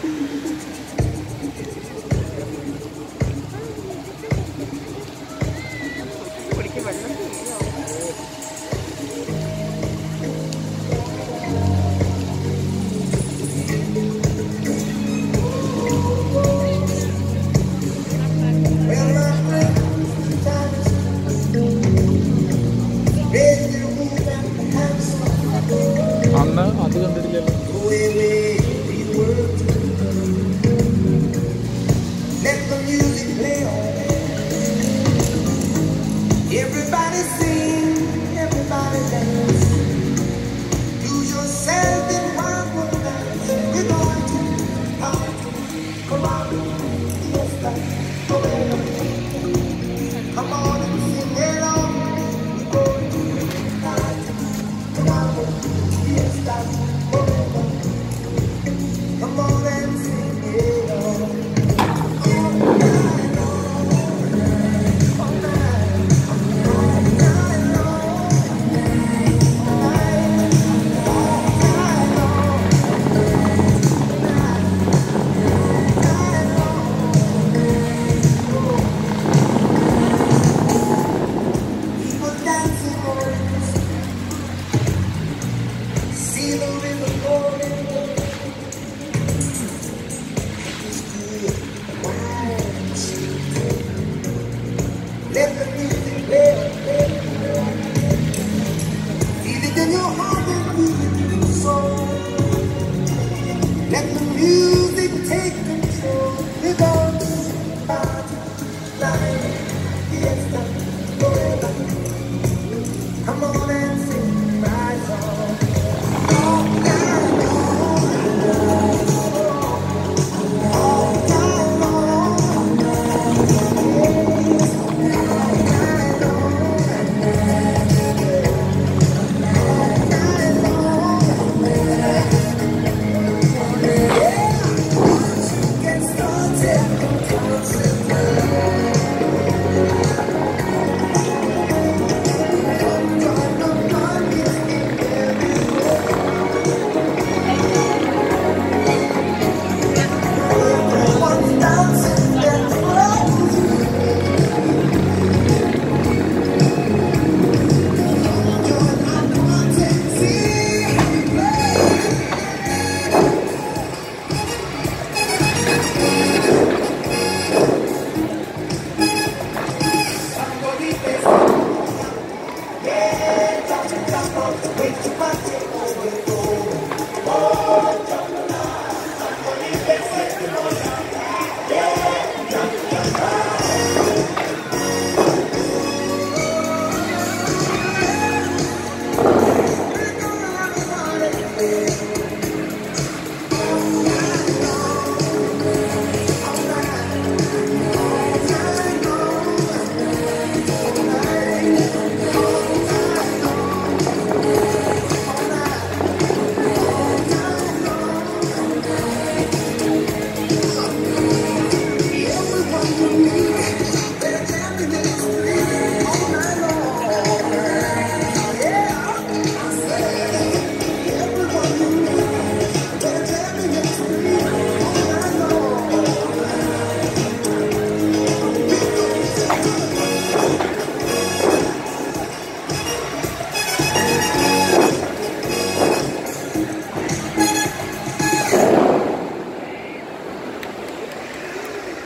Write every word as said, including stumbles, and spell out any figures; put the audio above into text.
അന്ന് അത് കണ്ടിട്ടില്ലല്ലോ. Everybody sing, everybody dance. Do yourself in one more dance. We're going to party. Come on, fiesta, forever. Come on and sing along. We're going to party. Come on, fiesta, forever. Come on and sing along. Let the music play, play, play. Feel it in your heart and feel it in your soul. Let the music take control.